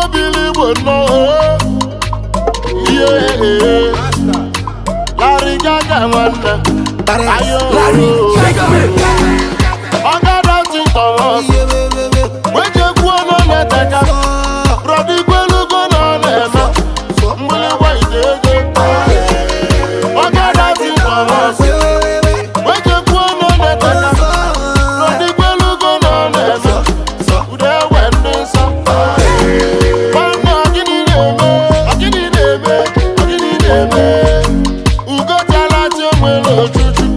Obiligbo no. Yeah. Larry Gaaga man. Ayo. Oga dancing Thomas. When you go on the taka, Brody go go on the Mbele white Oga dancing Thomas. When you go on the taka, Brody go on the Ude wende sa. Mama agini neme. Ugo tala chomelo chuchu.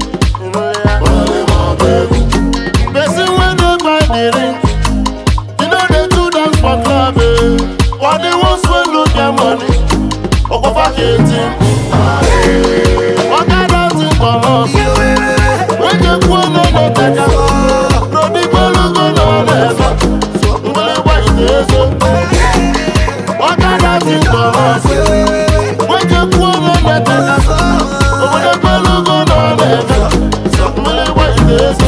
Person when they buy the ring, you know they do dance for club. What they want to look their money, or go back 18. What kind of thing come up? When you go on the taka, Brody go on the so mbele white is what kind of thing come up? When you go on the taka, over the go on the so mbele white is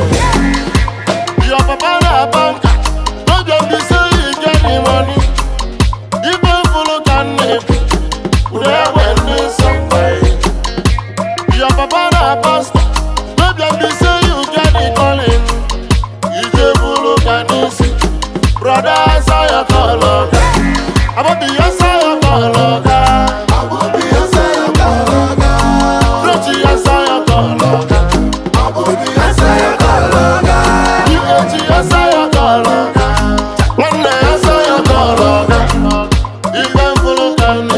your papa na banker, no just be say you get the money. Even follow can name, we dey win somewhere. Your papa na pastor, no just be say you get the calling. You just follow can see, brother answer your call, I will be answer your call, I will be answer your call, Frenchie answer your call, I will be answer your call. Answer your call, one day answer your call. Even follow can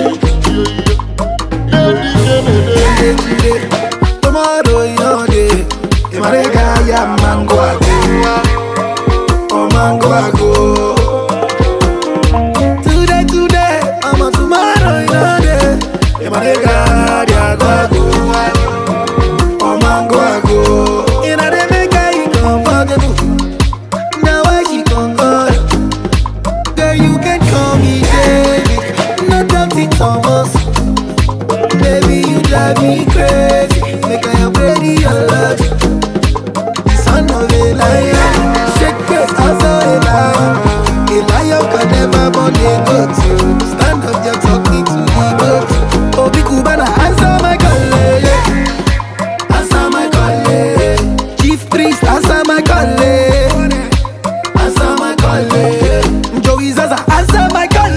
tomorrow your day, Imarega ya mango ago, oh mango ago. Today, I'm a tomorrow your day, Imarega ya ago, oh mango ago. Ina de meka you comfortable. Thomas, baby, you drive me crazy. Make I am ready alert. Son of a lion, shake your ass a lion. A lion can never born a goat. Stand up, you're talking to the goat. Obiligbo, answer my call. Answer my call. Chief priest, answer my call. Answer my call. Joey Zaza, answer my call.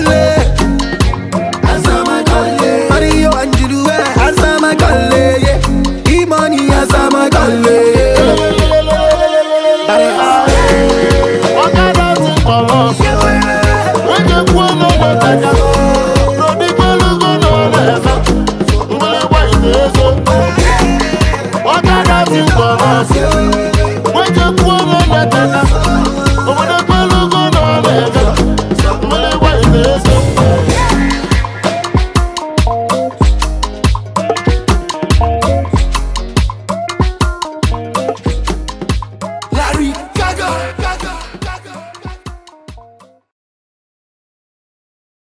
When you